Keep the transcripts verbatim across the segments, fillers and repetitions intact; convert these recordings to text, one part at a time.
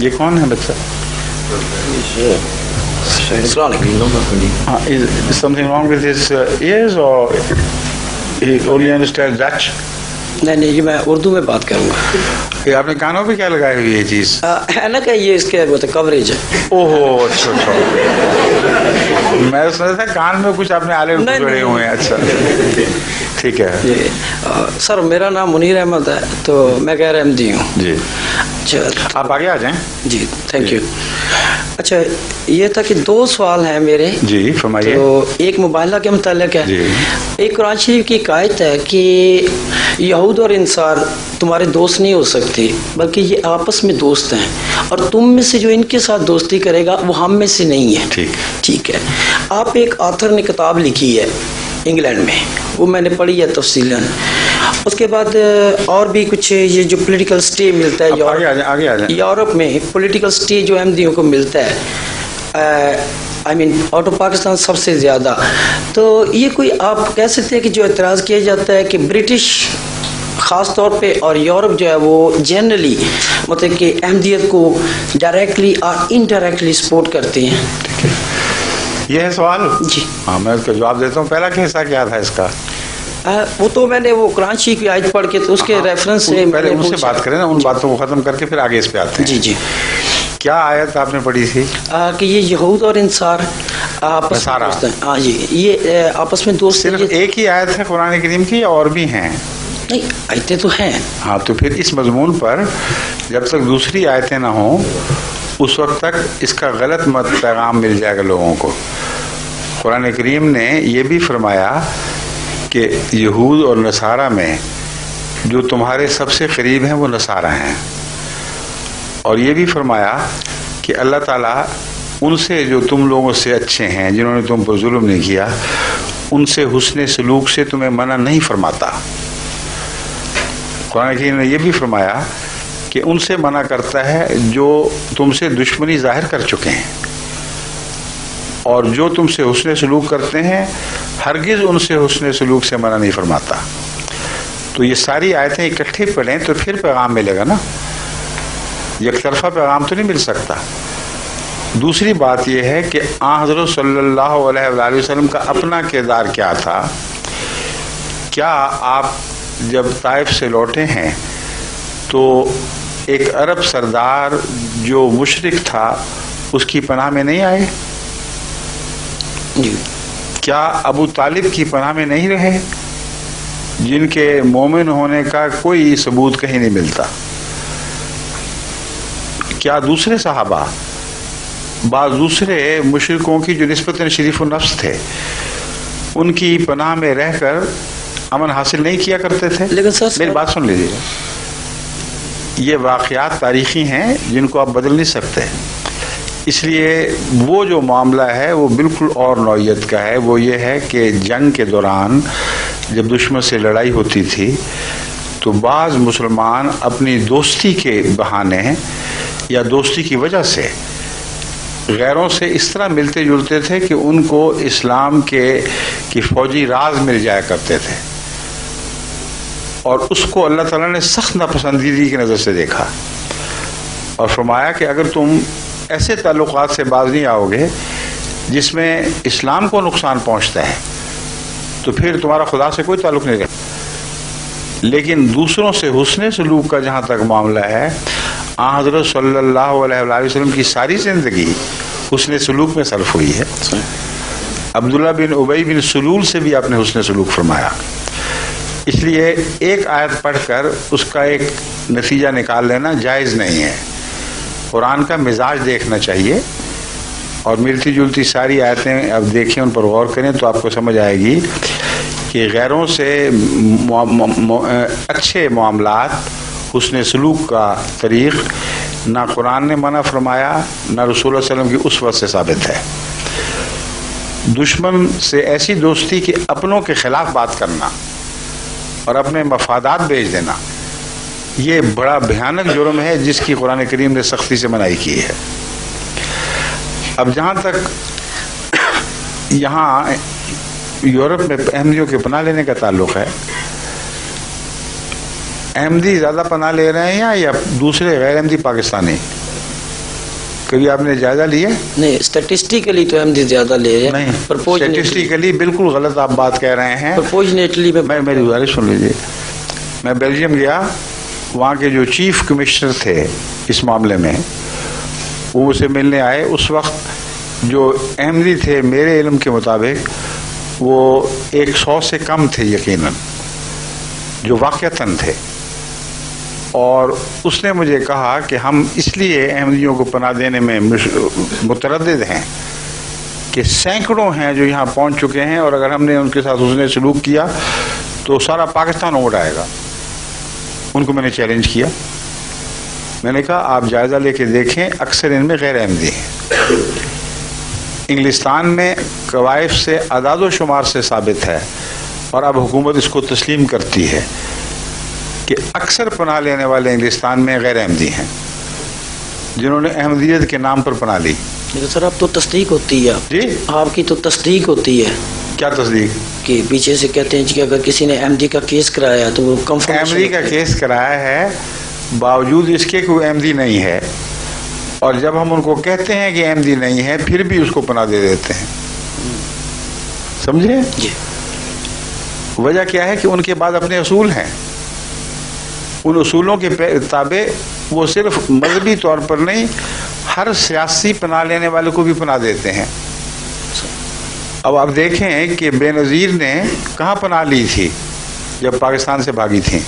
یہ کون ہے بچہ؟ It's wrong. Uh, is, is something wrong with his uh, ears or he only understands Dutch? نہیں نہیں یہ میں اردو میں بات کروں گا. یہ آپ نے کانوں پہ کیا لگائی ہوئی یہ چیز؟ ہے نا کہ یہ اس کے کوریج ہے. اوہ اچھا اچھا. میں سمجھا تھا کان میں کچھ اپنے آلے جڑے ہوئے ہیں. اچھا ٹھیک ہے. جی سر میرا نام منیر احمد ہے تو میں غیر احمدی ہوں. جی اچھا آپ آگے آ جائیں. جی تھینک یو. اچھا یہ تھا کہ دو سوال ہیں میرے. جی فرمائیے. تو ایک مباہلہ کے متعلق ہے. جی. ایک قرآن شریف کی آیت ہے کہ یہود اور انصار تمہارے دوست نہیں ہو سکتے بلکہ یہ آپس میں دوست ہیں اور تم میں سے جو ان کے ساتھ دوستی کرے گا وہ ہم میں سے نہیں ہے. ٹھیک ٹھیک ہے. آپ ایک آتھر نے کتاب لکھی ہے انگلینڈ میں, وہ میں نے پڑھی ہے تفصیلاً. اس کے بعد اور بھی کچھ یہ جو پولیٹیکل سٹے ملتا ہے یورپ میں, پولیٹیکل سٹے جو احمدیوں کو ملتا ہے I mean out of Pakistan سب سے زیادہ, تو یہ کوئی آپ کہہ سکتے ہیں کہ جو اعتراض کیا جاتا ہے کہ برٹش خاص طور پہ اور یورپ جو ہے وہ جنرلی مطلب کہ احمدیت کو ڈائریکٹلی اور انڈائریکٹلی سپورٹ کرتے ہیں. یہ ہے سوال. جی ہاں میں اس کا جواب دیتا ہوں. پہلا کہ حصہ کیا تھا اس کا؟ وہ تو میں نے وہ قرآن شریف کی آیت پڑھ کے تو اس کے ریفرنس سے پہلے ان سے بات کریں نا, ان باتوں کو ختم کر کے پھر آگے اس پہ آتے ہیں. جی جی. کیا آیت آپ نے پڑھی تھی؟ کہ یہ یہود اور انصار آپس میں دوست ہیں. ہاں جی یہ آپس میں دوست. صرف ایک ہی آیت ہے قرآن کریم کی یا اور بھی ہیں؟ نہیں آیتیں تو ہیں. ہاں تو پھر اس مضمون پر جب تک دوسری آیتیں نہ ہوں اس وقت تک اس کا غلط مت پیغام مل جائے گا لوگوں کو. قرآن کریم نے یہ بھی فرمایا کہ یہود اور نصارہ میں جو تمہارے سب سے قریب ہیں وہ نصارہ ہیں, اور یہ بھی فرمایا کہ اللہ تعالیٰ ان سے جو تم لوگوں سے اچھے ہیں جنہوں نے تم پر ظلم نہیں کیا ان سے حسن سلوک سے تمہیں منع نہیں فرماتا. قرآن کریم نے یہ بھی فرمایا کہ ان سے منع کرتا ہے جو تم سے دشمنی ظاہر کر چکے ہیں, اور جو تم سے حسن سلوک کرتے ہیں ہرگز ان سے حسن سلوک سے منع نہیں فرماتا. تو یہ ساری آیتیں اکٹھے پڑھیں تو پھر پیغام ملے گا نا, یک طرفہ پیغام تو نہیں مل سکتا. دوسری بات یہ ہے کہ آن حضرت صلی اللہ علیہ وآلہ وسلم کا اپنا کردار کیا تھا. کیا آپ جب طائف سے لوٹے ہیں تو ایک عرب سردار جو مشرک تھا اس کی پناہ میں نہیں آئے؟ جی. کیا ابو طالب کی پناہ میں نہیں رہے جن کے مومن ہونے کا کوئی ثبوت کہیں نہیں ملتا؟ کیا دوسرے صحابہ بعض دوسرے مشرکوں کی جو نسبتاً شریف النفس تھے ان کی پناہ میں رہ کر امن حاصل نہیں کیا کرتے تھے؟ لیکن سر میری بات سن لیجیے, یہ واقعات تاریخی ہیں جن کو آپ بدل نہیں سکتے. اس لیے وہ جو معاملہ ہے وہ بالکل اور نوعیت کا ہے. وہ یہ ہے کہ جنگ کے دوران جب دشمن سے لڑائی ہوتی تھی تو بعض مسلمان اپنی دوستی کے بہانے یا دوستی کی وجہ سے غیروں سے اس طرح ملتے جلتے تھے کہ ان کو اسلام کے کی فوجی راز مل جایا کرتے تھے, اور اس کو اللہ تعالیٰ نے سخت ناپسندیدگی کی نظر سے دیکھا اور فرمایا کہ اگر تم ایسے تعلقات سے باز نہیں آؤ گے جس میں اسلام کو نقصان پہنچتا ہے تو پھر تمہارا خدا سے کوئی تعلق نہیں رہتا. لیکن دوسروں سے حسن سلوک کا جہاں تک معاملہ ہے, آن حضرت صلی اللہ علیہ وآلہ وسلم کی ساری زندگی حسن سلوک میں صرف ہوئی ہے. عبداللہ بن ابی بن سلول سے بھی آپ نے حسن سلوک فرمایا. اس لیے ایک آیت پڑھ کر اس کا ایک نتیجہ نکال لینا جائز نہیں ہے. قرآن کا مزاج دیکھنا چاہیے, اور ملتی جلتی ساری آیتیں اب دیکھیں, ان پر غور کریں تو آپ کو سمجھ آئے گی کہ غیروں سے اچھے معاملات, حسن سلوک کا طریق نہ قرآن نے منع فرمایا نہ رسول اللہ علیہ وسلم کی اسوہ سے ثابت ہے. دشمن سے ایسی دوستی کہ اپنوں کے خلاف بات کرنا اور اپنے مفادات بیچ دینا, یہ بڑا بھیانک جرم ہے جس کی قرآن کریم نے سختی سے منائی کی ہے. اب جہاں تک یہاں یورپ میں احمدیوں کے پناہ لینے کا تعلق ہے, احمدی زیادہ پناہ لے رہے ہیں یا یا دوسرے غیر احمدی پاکستانی؟ کبھی آپ نے جائزہ لیا؟ نہیں، اسٹیٹسٹیکلی تو احمدی زیادہ لے رہے ہیں. نہیں، اسٹیٹسٹیکلی بالکل غلط آپ بات کہہ رہے ہیں. پرپوزنیٹلی میں میری گزارش سن لیجیے. میں بیلجیم گیا، وہاں کے جو چیف کمشنر تھے اس معاملے میں وہ اسے ملنے آئے. اس وقت جو احمدی تھے میرے علم کے مطابق وہ ایک سو سے کم تھے یقیناً جو واقعتاً تھے. اور اس نے مجھے کہا کہ ہم اس لیے احمدیوں کو پناہ دینے میں متردد ہیں کہ سینکڑوں ہیں جو یہاں پہنچ چکے ہیں، اور اگر ہم نے ان کے ساتھ اس نے سلوک کیا تو سارا پاکستان اوٹ آئے گا. ان کو میں نے چیلنج کیا. میں نے کہا آپ جائزہ لے کے دیکھیں، اکثر ان میں غیر احمدی ہیں. انگلستان میں قوائف سے اعداد و شمار سے ثابت ہے، اور اب حکومت اس کو تسلیم کرتی ہے کہ اکثر پناہ لینے والے انگلستان میں غیر احمدی ہیں جنہوں نے احمدیت کے نام پر پناہ لی. سر اب تو تصدیق ہوتی ہے. جی آپ کی تو تصدیق ہوتی ہے. کیا تصدیق؟ کہ پیچھے سے کہتے ہیں کہ اگر کسی نے احمدی کا کیس کرایا تو وہ احمدی کا کیس کرایا ہے باوجود اس کے کہ وہ احمدی نہیں ہے، اور جب ہم ان کو کہتے ہیں کہ احمدی نہیں ہے پھر بھی اس کو پناہ دے دیتے ہیں. سمجھے؟ جی. وجہ کیا ہے کہ ان کے بعد اپنے اصول ہیں. ان اصولوں کے تابع وہ صرف مذہبی طور پر نہیں، ہر سیاسی پناہ لینے والے کو بھی پناہ دیتے ہیں. اب آپ دیکھیں کہ بے نظیر نے کہاں پناہ لی تھی جب پاکستان سے بھاگی تھیں.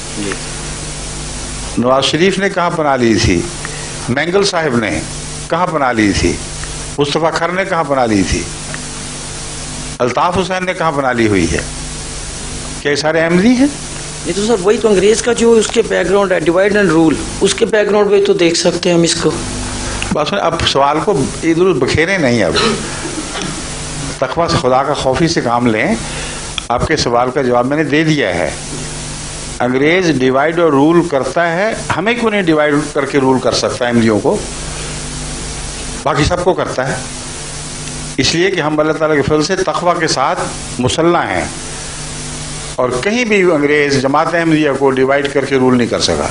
نواز شریف نے کہاں پناہ لی تھی، مینگل صاحب نے کہاں پناہ لی تھی، مصطفیٰ کھر نے کہاں پناہ لی تھی، الطاف حسین نے کہاں پناہ لی ہوئی ہے. کیا یہ سارے احمدی ہیں؟ یہ تو سر وہی تو انگریز کا جو اس کے بیک گراؤنڈ ہے، ڈیوائڈ اینڈ رول، اس کے بیک گراؤنڈ پہ تو دیکھ سکتے ہیں ہم اس کو. بس اب سوال کو ادھر ادھر بکھیرے نہیں. اب تقویٰ سے خدا کا خوفی سے کام لیں. آپ کے سوال کا جواب میں نے دے دیا ہے. انگریز ڈیوائڈ اور رول کرتا ہے، ہمیں کیوں نہیں ڈیوائڈ کر کے رول کر سکتا احمدیوں کو؟ باقی سب کو کرتا ہے. اس لیے کہ ہم اللہ تعالیٰ کے فضل سے تقویٰ کے ساتھ مسلح ہیں، اور کہیں بھی انگریز جماعت احمدیہ کو ڈیوائڈ کر کے رول نہیں کر سکا.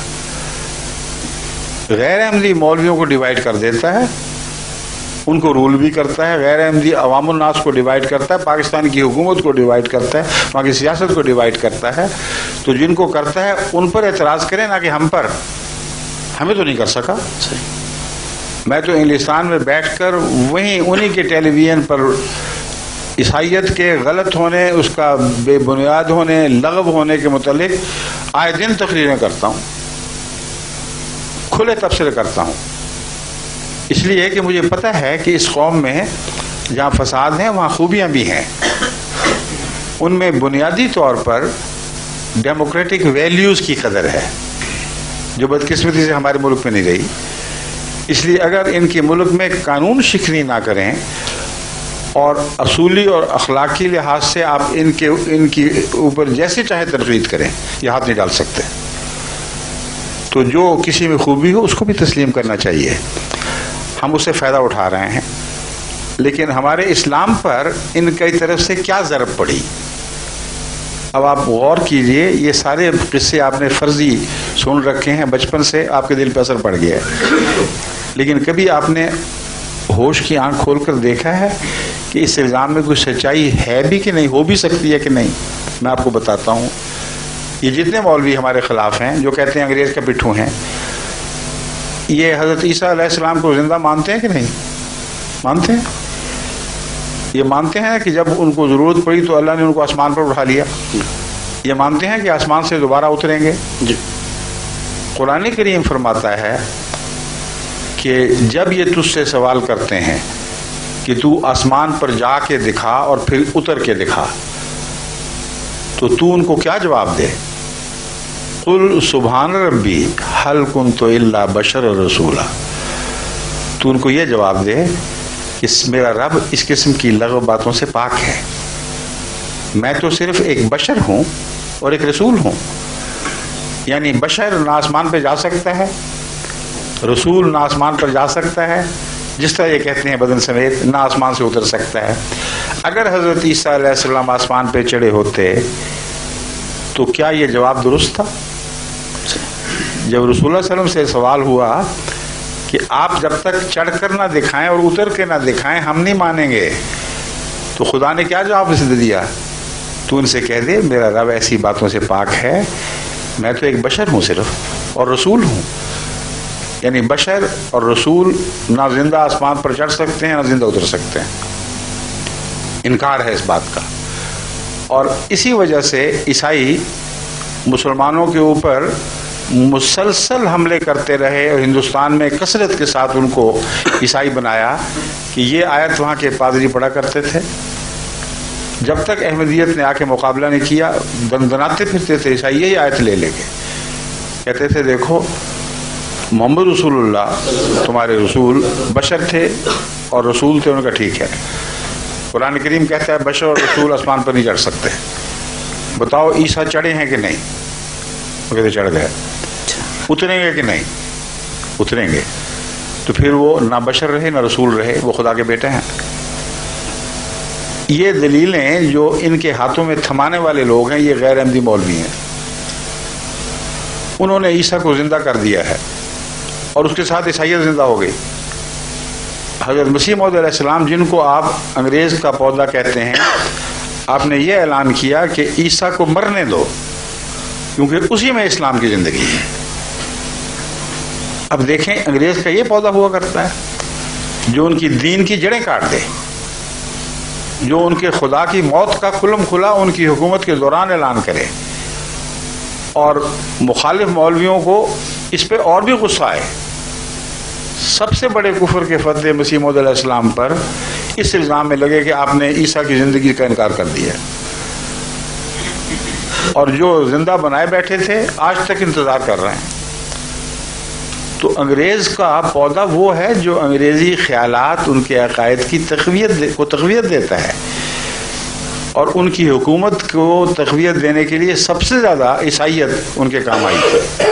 غیر احمدی مولویوں کو ڈیوائڈ کر دیتا ہے، ان کو رول بھی کرتا ہے. غیر احمدی عوام الناس کو ڈیوائڈ کرتا ہے، پاکستان کی حکومت کو ڈیوائڈ کرتا ہے، وہاں کی سیاست کو ڈیوائڈ کرتا ہے. تو جن کو کرتا ہے ان پر اعتراض کریں، نہ کہ ہم پر. ہمیں تو نہیں کر سکا. میں تو انگلستان میں بیٹھ کر وہیں انہی کے ٹیلی ویژن پر عیسائیت کے غلط ہونے، اس کا بے بنیاد ہونے، لغو ہونے کے متعلق آئے دن تقریریں کرتا ہوں، کھلے تبصرے کرتا ہوں. اس لیے کہ مجھے پتہ ہے کہ اس قوم میں جہاں فساد ہیں وہاں خوبیاں بھی ہیں. ان میں بنیادی طور پر ڈیموکریٹک ویلیوز کی قدر ہے جو بدقسمتی سے ہمارے ملک میں نہیں رہی. اس لیے اگر ان کے ملک میں قانون شکنی نہ کریں اور اصولی اور اخلاقی لحاظ سے آپ ان کے ان کی اوپر جیسے چاہے تنقید کریں، یہ ہاتھ نہیں ڈال سکتے. تو جو کسی میں خوبی ہو اس کو بھی تسلیم کرنا چاہیے. ہم اس سے فائدہ اٹھا رہے ہیں، لیکن ہمارے اسلام پر ان کی طرف سے کیا ضرب پڑی. اب آپ غور کیجئے، یہ سارے قصے آپ نے فرضی سن رکھے ہیں، بچپن سے آپ کے دل پہ اثر پڑ گیا ہے، لیکن کبھی آپ نے ہوش کی آنکھ کھول کر دیکھا ہے کہ اس الزام میں کوئی سچائی ہے بھی کہ نہیں، ہو بھی سکتی ہے کہ نہیں؟ میں آپ کو بتاتا ہوں. یہ جتنے مولوی ہمارے خلاف ہیں جو کہتے ہیں انگریز کا پٹھو ہیں، یہ حضرت عیسیٰ علیہ السلام کو زندہ مانتے ہیں کہ نہیں مانتے ہیں؟ یہ مانتے ہیں کہ جب ان کو ضرورت پڑی تو اللہ نے ان کو آسمان پر اٹھا لیا. یہ مانتے ہیں کہ آسمان سے دوبارہ اتریں گے. جی. قرآن کریم فرماتا ہے کہ جب یہ تجھ سے سوال کرتے ہیں کہ تو آسمان پر جا کے دکھا اور پھر اتر کے دکھا، تو تو ان کو کیا جواب دے؟ قل سبحان ربی حل کنت الا بشر رسولا. تو ان کو یہ جواب دے کہ میرا رب اس قسم کی لغو باتوں سے پاک ہے، میں تو صرف ایک بشر ہوں اور ایک رسول ہوں. یعنی بشر نہ آسمان پہ جا سکتا ہے، رسول نہ آسمان پر جا سکتا ہے، جس طرح یہ کہتے ہیں بدن سمیت نہ آسمان سے اتر سکتا ہے. اگر حضرت عیسیٰ علیہ السلام آسمان پہ چڑھے ہوتے تو کیا یہ جواب درست تھا؟ جب رسول اللہ صلی اللہ علیہ وسلم سے سوال ہوا کہ آپ جب تک چڑھ کر نہ دکھائیں اور اتر کے نہ دکھائیں ہم نہیں مانیں گے. تو خدا نے کیا جواب اسے دیا؟ تو ان سے کہہ دے میرا رب ایسی باتوں سے پاک ہے، میں تو ایک بشر ہوں صرف اور رسول ہوں. یعنی بشر اور رسول نہ زندہ آسمان پر چڑھ سکتے ہیں نہ زندہ اتر سکتے ہیں. انکار ہے اس بات کا. اور اسی وجہ سے عیسائی مسلمانوں کے اوپر مسلسل حملے کرتے رہے اور ہندوستان میں کثرت کے ساتھ ان کو عیسائی بنایا کہ یہ آیت وہاں کے پادری پڑھا کرتے تھے. جب تک احمدیت نے آ کے مقابلہ نہیں کیا دندناتے پھرتے تھے عیسائی یہی آیت لے لے کے. کہتے تھے دیکھو محمد رسول اللہ تمہارے رسول بشر تھے اور رسول تھے ان کا، ٹھیک ہے. قرآن کریم کہتا ہے بشر اور رسول آسمان پر نہیں چڑھ سکتے. بتاؤ عیسیٰ چڑھے ہیں کہ نہیں؟ وہ کہتے چڑھ گئے. اتریں گے کہ نہیں؟ اتریں گے. تو پھر وہ نہ بشر رہے نہ رسول رہے، وہ خدا کے بیٹے ہیں. یہ دلیلیں جو ان کے ہاتھوں میں تھمانے والے لوگ ہیں یہ غیر احمدی مولوی ہیں. انہوں نے عیسیٰ کو زندہ کر دیا ہے اور اس کے ساتھ عیسائیت زندہ ہو گئی. حضرت مسیح موعود علیہ السلام جن کو آپ انگریز کا پودا کہتے ہیں، آپ نے یہ اعلان کیا کہ عیسیٰ کو مرنے دو کیونکہ اسی میں اسلام کی زندگی ہے. اب دیکھیں انگریز کا یہ پودا ہوا کرتا ہے جو ان کی دین کی جڑیں کاٹ دے، جو ان کے خدا کی موت کا کھلم کھلا ان کی حکومت کے دوران اعلان کرے، اور مخالف مولویوں کو اس پہ اور بھی غصہ آئے. سب سے بڑے کفر کے فتوے مسیح موعود علیہ السلام پر اس الزام میں لگے کہ آپ نے عیسیٰ کی زندگی کا انکار کر دیا، اور جو زندہ بنائے بیٹھے تھے آج تک انتظار کر رہے ہیں. تو انگریز کا پودا وہ ہے جو انگریزی خیالات ان کے عقائد کی تقویت کو تقویت دیتا ہے، اور ان کی حکومت کو تقویت دینے کے لیے سب سے زیادہ عیسائیت ان کے کام آئی تھی.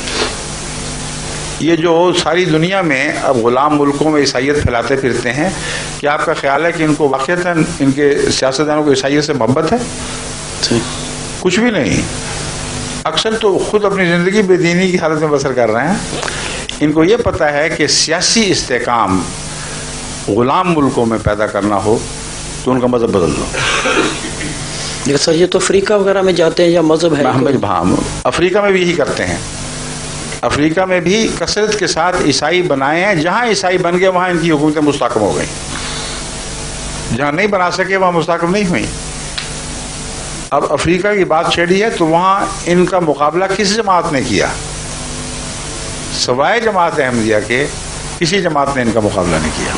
یہ جو ساری دنیا میں اب غلام ملکوں میں عیسائیت پھیلاتے پھرتے ہیں، کیا آپ کا خیال ہے کہ ان کو واقعتاً ان کے سیاستدانوں کو عیسائیت سے محبت ہے؟ کچھ بھی نہیں. اکثر تو خود اپنی زندگی بے دینی کی حالت میں بسر کر رہے ہیں. ان کو یہ پتہ ہے کہ سیاسی استحکام غلام ملکوں میں پیدا کرنا ہو تو ان کا مذہب بدل دو. لیکن سر یہ تو افریقہ وغیرہ میں جاتے ہیں یا مذہب ہے؟ ہم افریقہ میں بھی یہی کرتے ہیں. افریقہ میں بھی کثرت کے ساتھ عیسائی بنائے ہیں. جہاں عیسائی بن گئے وہاں ان کی حکومتیں مستحکم ہو گئیں. جہاں نہیں بنا سکے وہاں مستحکم نہیں ہوئیں. اب افریقہ کی بات چھیڑی ہے تو وہاں ان کا مقابلہ کس جماعت نے کیا؟ سوائے جماعت احمدیہ کے کسی جماعت نے ان کا مقابلہ نہیں کیا.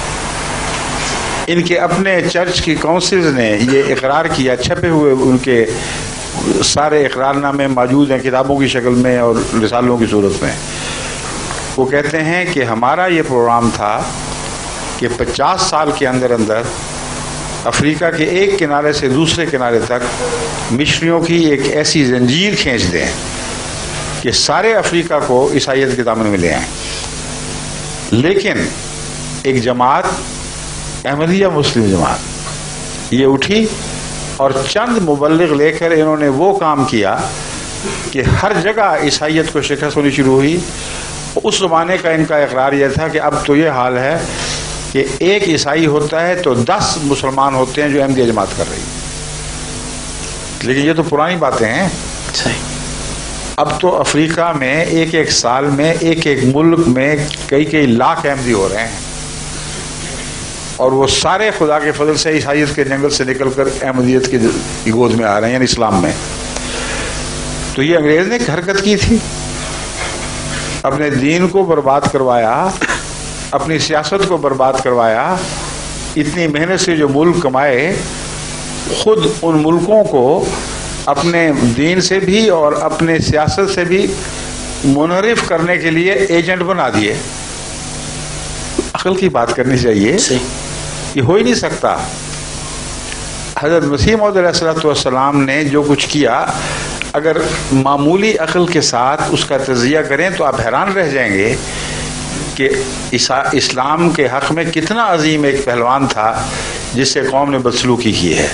ان کے اپنے چرچ کی کونسلز نے یہ اقرار کیا، چھپے ہوئے ان کے سارے اقرار نامے موجود ہیں کتابوں کی شکل میں اور رسالوں کی صورت میں. وہ کہتے ہیں کہ ہمارا یہ پروگرام تھا کہ پچاس سال کے اندر اندر افریقہ کے ایک کنارے سے دوسرے کنارے تک مشنریوں کی ایک ایسی زنجیر کھینچ دیں کہ سارے افریقہ کو عیسائیت کے دامن میں لے آئیں. لیکن ایک جماعت احمدیہ مسلم جماعت یہ اٹھی اور چند مبلغ لے کر انہوں نے وہ کام کیا کہ ہر جگہ عیسائیت کو شکست ہونی شروع ہوئی. اس زمانے کا ان کا اقرار یہ تھا کہ اب تو یہ حال ہے کہ ایک عیسائی ہوتا ہے تو دس مسلمان ہوتے ہیں جو احمدیہ جماعت کر رہی. لیکن یہ تو پرانی باتیں ہیں. اب تو افریقہ میں ایک ایک سال میں ایک ایک ملک میں کئی کئی لاکھ احمدی ہو رہے ہیں، اور وہ سارے خدا کے فضل سے عیسائیت کے جنگل سے نکل کر احمدیت کی گود میں آ رہے ہیں، یعنی اسلام میں. تو یہ انگریز نے ایک حرکت کی تھی، اپنے دین کو برباد کروایا، اپنی سیاست کو برباد کروایا. اتنی محنت سے جو ملک کمائے خود ان ملکوں کو اپنے دین سے بھی اور اپنے سیاست سے بھی منحرف کرنے کے لیے ایجنٹ بنا دیے. عقل کی بات کرنی چاہیے، یہ ہو ہی نہیں سکتا. حضرت مسیح موعود علیہ السلام نے جو کچھ کیا اگر معمولی عقل کے ساتھ اس کا تجزیہ کریں تو آپ حیران رہ جائیں گے کہ اسلام کے حق میں کتنا عظیم ایک پہلوان تھا جس سے قوم نے بدسلوکی کی ہے.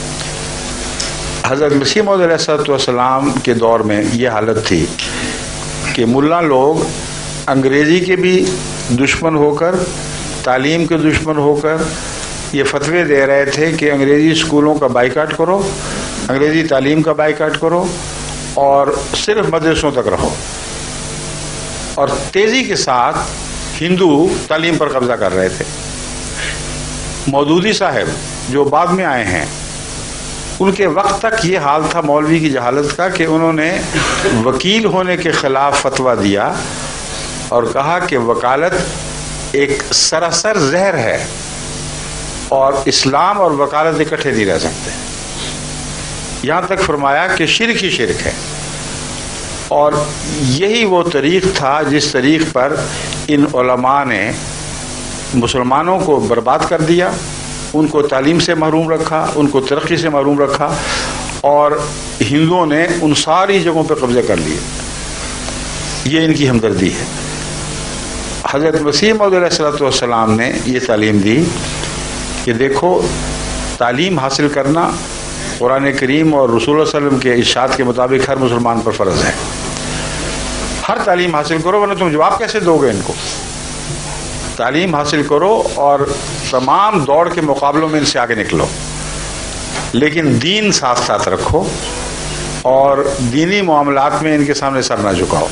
حضرت مسیح موعود علیہ السلام کے دور میں یہ حالت تھی کہ ملا لوگ انگریزی کے بھی دشمن ہو کر، تعلیم کے دشمن ہو کر یہ فتوے دے رہے تھے کہ انگریزی اسکولوں کا بائیکاٹ کرو، انگریزی تعلیم کا بائیکاٹ کرو اور صرف مدرسوں تک رہو، اور تیزی کے ساتھ ہندو تعلیم پر قبضہ کر رہے تھے۔ مودودی صاحب جو بعد میں آئے ہیں، ان کے وقت تک یہ حال تھا مولوی کی جہالت کا کہ انہوں نے وکیل ہونے کے خلاف فتویٰ دیا اور کہا کہ وکالت ایک سراسر زہر ہے اور اسلام اور وکالت اکٹھے نہیں رہ سکتے، یہاں تک فرمایا کہ شرک ہی شرک ہے۔ اور یہی وہ طریق تھا جس طریق پر ان علماء نے مسلمانوں کو برباد کر دیا، ان کو تعلیم سے محروم رکھا، ان کو ترقی سے محروم رکھا، اور ہندوؤں نے ان ساری جگہوں پہ قبضے کر لیے۔ یہ ان کی ہمدردی ہے۔ حضرت مسیح موعود علیہ الصلوۃ والسلام نے یہ تعلیم دی کہ دیکھو، تعلیم حاصل کرنا قرآن کریم اور رسول اللہ صلی اللہ علیہ وسلم کے ارشاد کے مطابق ہر مسلمان پر فرض ہے۔ ہر تعلیم حاصل کرو، ورنہ تم جواب کیسے دو گے ان کو؟ تعلیم حاصل کرو اور تمام دوڑ کے مقابلوں میں ان سے آگے نکلو، لیکن دین ساتھ ساتھ رکھو اور دینی معاملات میں ان کے سامنے سر نہ جھکاؤ۔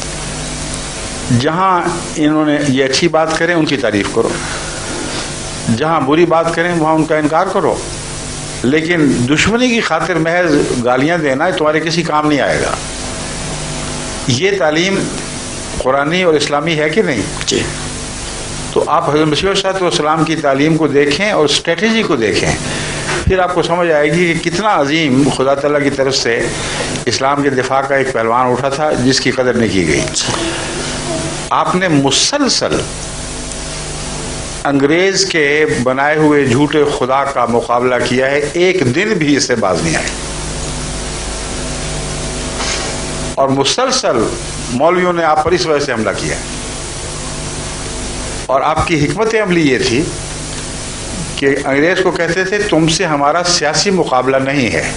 جہاں انہوں نے یہ اچھی بات کریں ان کی تعریف کرو، جہاں بری بات کریں وہاں ان کا انکار کرو، لیکن دشمنی کی خاطر محض گالیاں دینا تمہارے کسی کام نہیں آئے گا۔ یہ تعلیم قرآنی اور اسلامی ہے کہ نہیں؟ جی۔ تو آپ حضرت مسیح علیہ السلام کی تعلیم کو دیکھیں اور اسٹریٹجی کو دیکھیں، پھر آپ کو سمجھ آئے گی کہ کتنا عظیم خدا تعالیٰ کی طرف سے اسلام کے دفاع کا ایک پہلوان اٹھا تھا جس کی قدر نہیں کی گئی۔ آپ نے مسلسل انگریز کے بنائے ہوئے جھوٹے خدا کا مقابلہ کیا ہے، ایک دن بھی اس سے باز نہیں آئے، اور مسلسل مولویوں نے آپ پر اس وجہ سے حملہ کیا ہے۔ اور آپ کی حکمت عملی یہ تھی کہ انگریز کو کہتے تھے تم سے ہمارا سیاسی مقابلہ نہیں ہے،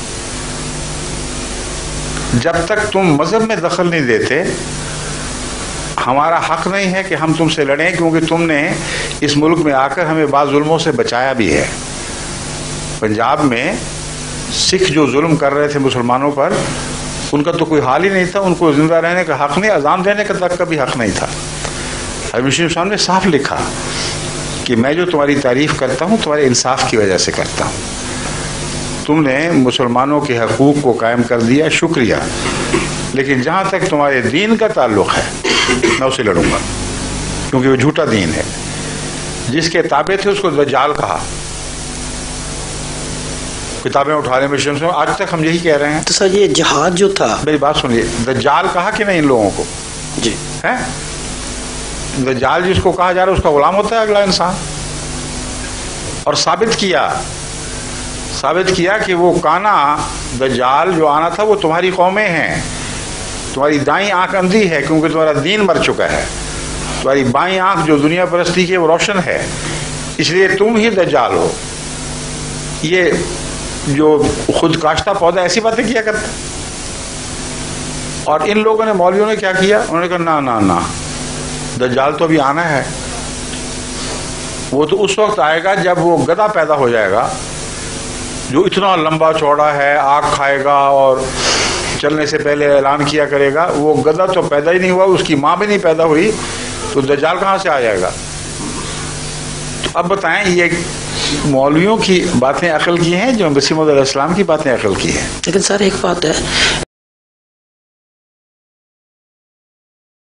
جب تک تم مذہب میں دخل نہیں دیتے ہمارا حق نہیں ہے کہ ہم تم سے لڑیں، کیونکہ تم نے اس ملک میں آ کر ہمیں بعض ظلموں سے بچایا بھی ہے۔ پنجاب میں سکھ جو ظلم کر رہے تھے مسلمانوں پر، ان کا تو کوئی حال ہی نہیں تھا، ان کو زندہ رہنے کا حق نہیں، اذان دینے کا تک کا بھی حق نہیں تھا۔ حضرت صاحب نے صاف لکھا کہ میں جو تمہاری تعریف کرتا ہوں تمہارے انصاف کی وجہ سے کرتا ہوں، تم نے مسلمانوں کے حقوق کو قائم کر دیا، شکریہ، لیکن جہاں تک تمہارے دین کا تعلق ہے میں اسے لڑوں گا، کیونکہ وہ جھوٹا دین ہے۔ جس کے تابع تھے اس کو دجال کہا، کتابیں اٹھانے میں شمس میں، آج تک ہم یہی کہہ رہے ہیں۔ تو سر یہ جہاد جو تھا، میری بات سنیے، دجال کہا کہ نہیں ان لوگوں کو؟ جی ہے دجال جس کو کہا جا رہا ہے اس کا غلام ہوتا ہے اگلا انسان، اور ثابت کیا ثابت کیا کہ وہ کانا دجال جو آنا تھا وہ تمہاری قومیں ہیں، تمہاری دائیں آنکھ اندھی ہے کیونکہ تمہارا دین مر چکا ہے، تمہاری بائیں آنکھ جو دنیا پرستی کی ہے وہ روشن ہے، اس لیے تم ہی دجال ہو۔ یہ جو خود کاشتہ پودا ایسی باتیں کیا کرتا، اور ان لوگوں نے مولویوں نے کیا کیا، انہوں نے کہا نا نا نا دجال تو ابھی آنا ہے، وہ تو اس وقت آئے گا جب وہ گدھا پیدا ہو جائے گا جو اتنا لمبا چوڑا ہے، آگ کھائے گا اور چلنے سے پہلے اعلان کیا کرے گا۔ وہ گدھا تو پیدا ہی نہیں ہوا، اس کی ماں بھی نہیں پیدا ہوئی، تو دجال کہاں سے آ جائے گا؟ تو اب بتائیں، یہ مولویوں کی باتیں عقل کی ہیں جو مسیح موعود علیہ السلام کی باتیں عقل کی ہیں؟ لیکن سر ایک بات ہے،